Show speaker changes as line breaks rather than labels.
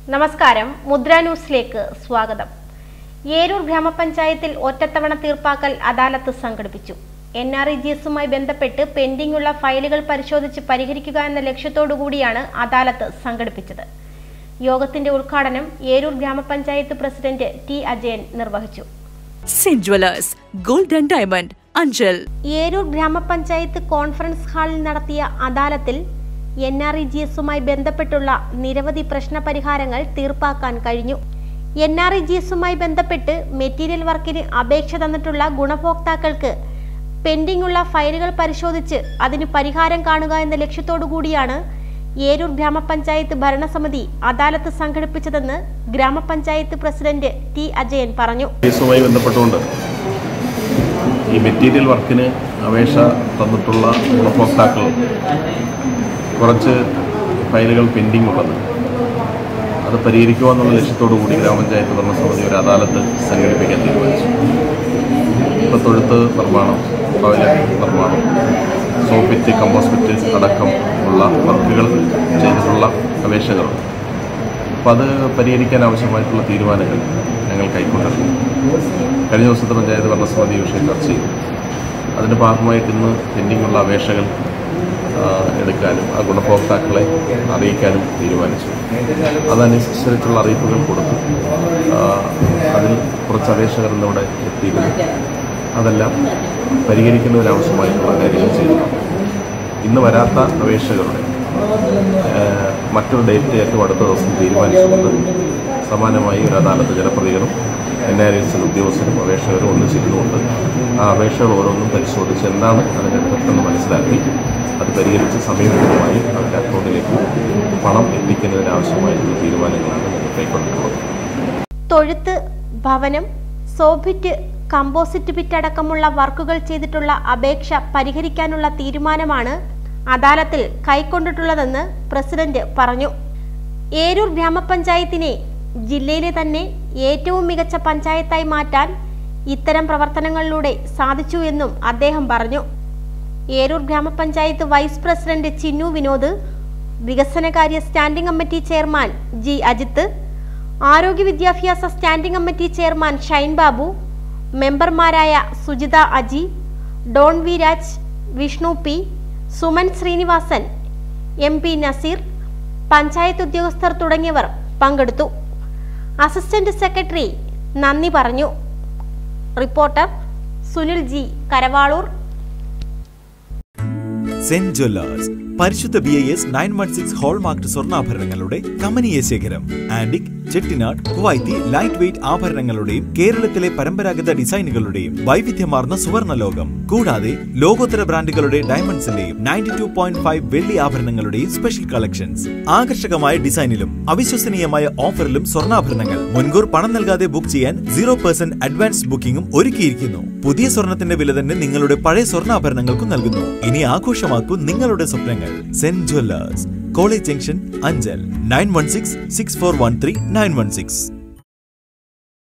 നമസ്കാരം, മുദ്ര ന്യൂസിലേക്ക് സ്വാഗതം. ഏരൂർ ഗ്രാമപഞ്ചായത്തിൽ ഒറ്റത്തവണ തീർപ്പാക്കൽ അദാലത്ത് സംഘടിപ്പിച്ചു. NREGSുമായി ബന്ധപ്പെട്ട് പെൻഡിംഗ് ഉള്ള ഫയലുകൾ പരിശോധിച്ച് പരിഹരിക്കുക എന്ന ലക്ഷ്യത്തോടുകൂടിയാണ് അദാലത്ത് സംഘടിപ്പിച്ചത്. യോഗത്തിന്റെ ഉദ്ഘാടനം ഏരൂർ ഗ്രാമപഞ്ചായത്ത് പ്രസിഡന്റ് ടി അജയൻ നിർവഹിച്ചു.
Saint Jewellers gold and diamond Anchal.
Eroor ഗ്രാമപഞ്ചായത്ത് കോൺഫറൻസ് ഹാളിൽ നടത്തിയ അദാലത്തിൽ NREGSുമായി ബന്ധപ്പെട്ടുള്ള നിരവധി പ്രശ്നപരിഹാരങ്ങൾ തീർപ്പാക്കാൻ കഴിഞ്ഞു. NREGSുമായി ബന്ധപ്പെട്ട് മെറ്റീരിയൽ വർക്കിന് അപേക്ഷ തന്നിട്ടുള്ള ഗുണഭോക്താക്കൾക്ക് പെൻഡിംഗ് ഉള്ള ഫയലുകൾ പരിശോധിച്ച് അതിന് പരിഹാരം കാണുക എന്ന ലക്ഷ്യത്തോടുകൂടിയാണ് ഏരൂർ ഗ്രാമപഞ്ചായത്ത് ഭരണസമിതി അദാലത്ത് സംഘടിപ്പിച്ചതെന്ന് ഗ്രാമപഞ്ചായത്ത് പ്രസിഡന്റ് ടി അജയൻ പറഞ്ഞു.
ഈ മെറ്റീരിയൽ വർക്കിന് അപേക്ഷ തന്നിട്ടുള്ള ഗുണഭോക്താക്കൾ കുറച്ച് ഫയലുകൾ പെൻഡിംഗ് ഉള്ളത് അത് പരിഹരിക്കുക എന്നുള്ള ലക്ഷ്യത്തോടു കൂടി ഗ്രാമപഞ്ചായത്ത് ഭരണസമിതി ഒരു അദാലത്ത് സംഘടിപ്പിക്കാൻ തീരുമാനിച്ചു. ഇപ്പോൾ തൊഴുത്ത് നിർമ്മാണം, ടോയ്ലറ്റ് നിർമ്മാണം, സോപ്പിറ്റ്, കമ്പോസ്പിറ്റ് അടക്കം ഉള്ള വർക്കുകൾ ചെയ്തിട്ടുള്ള അപേക്ഷകളുണ്ട്. അപ്പോൾ അത് പരിഹരിക്കാൻ ആവശ്യമായിട്ടുള്ള തീരുമാനങ്ങൾ ഞങ്ങൾ കൈക്കൊണ്ടിരുന്നു. കഴിഞ്ഞ ദിവസത്തെ പഞ്ചായത്ത് ഭരണസമിതി വിഷയം ചർച്ച ചെയ്തു. അതിൻ്റെ ഭാഗമായിട്ട് ഇന്ന് പെൻഡിങ്ങുള്ള അപേക്ഷകൾ എടുക്കാനും ആ ഗുണഭോക്താക്കളെ അറിയിക്കാനും തീരുമാനിച്ചു. അതനുസരിച്ചുള്ള അറിയിപ്പുകൾ കൊടുത്തു. അതിൽ കുറച്ച് അപേക്ഷകർ ഇന്നിവിടെ എത്തിയിരുന്നു. അതെല്ലാം പരിഹരിക്കുന്നതിനാവശ്യമായിട്ടുള്ള കാര്യങ്ങൾ ചെയ്തു. ഇന്ന് വരാത്ത അപേക്ഷകളുടെ മറ്റൊരു ഡേറ്റ് ഏറ്റവും അടുത്ത ദിവസം തീരുമാനിച്ചുകൊണ്ട് സമാനമായി ഒരു അദാലത്ത് ജനപ്രതികളും NREGS ഉദ്യോഗസ്ഥരും അപേക്ഷകരും ഒന്നിച്ചിരുന്നുകൊണ്ട് ആ അപേക്ഷകൾ ഓരോന്നും പരിശോധിച്ച് എന്താണ് അതിൻ്റെ എഫക്റ്റെന്ന് മനസ്സിലാക്കി അത് പരിഹരിച്ച് സമയബന്ധിതമായി അവരുടെ അക്കൗണ്ടിലേക്ക് പണം എത്തിക്കുന്നതിനാവശ്യമായിട്ടുള്ള തീരുമാനങ്ങളാണ് കൈക്കൊണ്ടിട്ടുള്ളത്.
തൊഴുത്ത്, ഭവനം, സോഭിറ്റ്, കമ്പോസിറ്റ് പിറ്റ് അടക്കമുള്ള വർക്കുകൾ ചെയ്തിട്ടുള്ള അപേക്ഷ പരിഹരിക്കാനുള്ള തീരുമാനമാണ് അദാലത്തിൽ കൈക്കൊണ്ടിട്ടുള്ളതെന്ന് പ്രസിഡന്റ് പറഞ്ഞു. ഏരൂർ ഗ്രാമപഞ്ചായത്തിനെ ജില്ലയിലെ തന്നെ ഏറ്റവും മികച്ച പഞ്ചായത്തായി മാറ്റാൻ ഇത്തരം പ്രവർത്തനങ്ങളിലൂടെ സാധിച്ചു എന്നും അദ്ദേഹം പറഞ്ഞു. ഏരൂർ ഗ്രാമപഞ്ചായത്ത് വൈസ് പ്രസിഡന്റ് ചിന്നു വിനോദ്, വികസനകാര്യ standing committee chairman G Ajith, ആരോഗ്യ വിദ്യാഭ്യാസ standing committee chairman Shine Babu, മെമ്പർമാരായ Sujitha Aji, Don V Raj, Vishnu P, Suman Srinivasan, MP Naseer, panchayat ഉദ്യോഗസ്ഥർ തുടങ്ങിയവർ പങ്കെടുത്തു. അസിസ്റ്റന്റ് സെക്രട്ടറി നന്ദി പറഞ്ഞു. Reporter Sunil G, Karavaloor.
Saint Jewellers പരിശുദ്ധ BIS 916 ഹോൾമാർക്ക് സ്വർണ്ണാഭരണങ്ങളുടെ കമനീയ ശേഖരം. Antique, Chettinad, Kuwaiti light weight ആഭരണങ്ങളുടെയും കേരളത്തിലെ പരമ്പരാഗത ഡിസൈനുകളുടെയും വൈവിധ്യമാർന്ന സുവർണ ലോകം. കൂടാതെ ലോകോത്തര ബ്രാൻഡുകളുടെ ഡയമണ്ട്സിന്റെയും 92.5 വെള്ളി ആഭരണങ്ങളുടെയും സ്പെഷ്യൽ കളക്ഷൻസ്. ആകർഷകമായ ഡിസൈനിലും അവിശ്വസനീയമായ ഓഫറിലും സ്വർണ്ണാഭരണങ്ങൾ മുൻകൂർ പണം നൽകാതെ ബുക്ക് ചെയ്യാൻ 0% അഡ്വാൻസ് ബുക്കിംഗും ഒരുക്കിയിരിക്കുന്നു. പുതിയ സ്വർണത്തിന്റെ വില തന്നെ നിങ്ങളുടെ പഴയ സ്വർണ്ണാഭരണങ്ങൾക്കും നൽകുന്നു. ഇനി ആഘോഷമാക്കൂ നിങ്ങളുടെ സ്വപ്നങ്ങൾ. Saint Jewellers, college junction, Anchal. 9166413916.